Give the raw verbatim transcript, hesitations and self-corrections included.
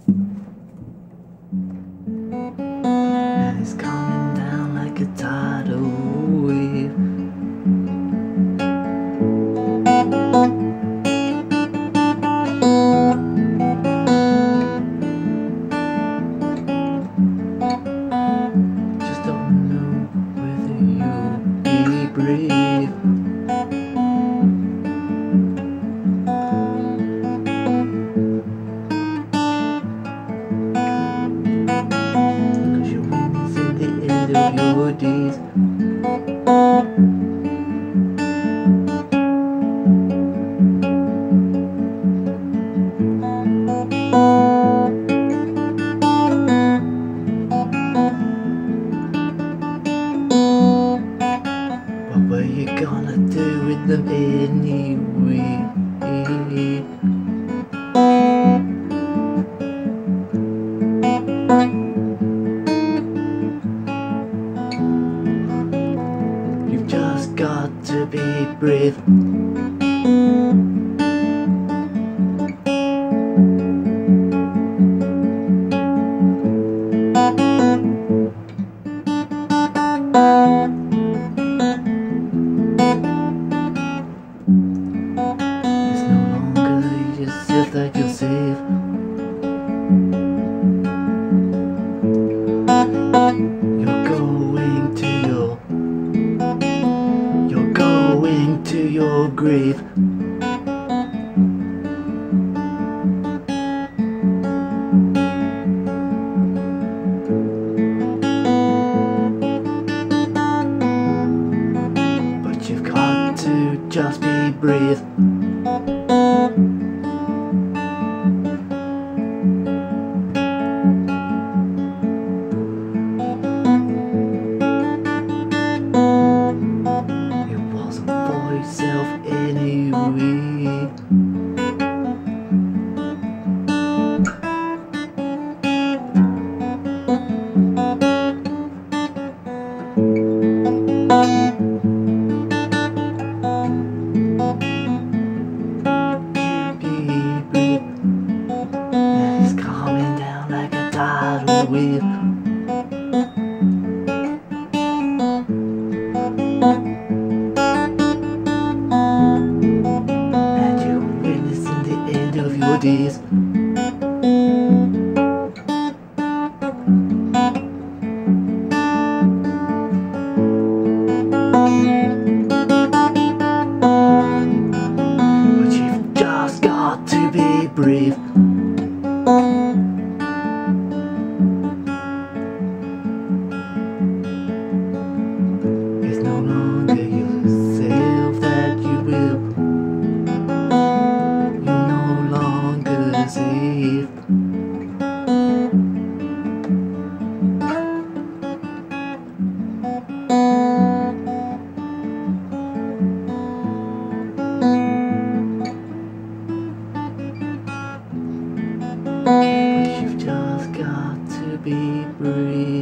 And it's coming down like a tidal wave. Just don't know whether you'll be brave. Of your days. What were you gonna do with them anyway? You've just got to be brave. It's no longer yourself that you'll save. You're going to your You're going to your grave. But you've got to just be brave. Yourself anyway. It's coming down like a tidal wave. Of your days. But you've just got to be brave. It's no longer yourself that you will. Safe. But you've just got to be brave.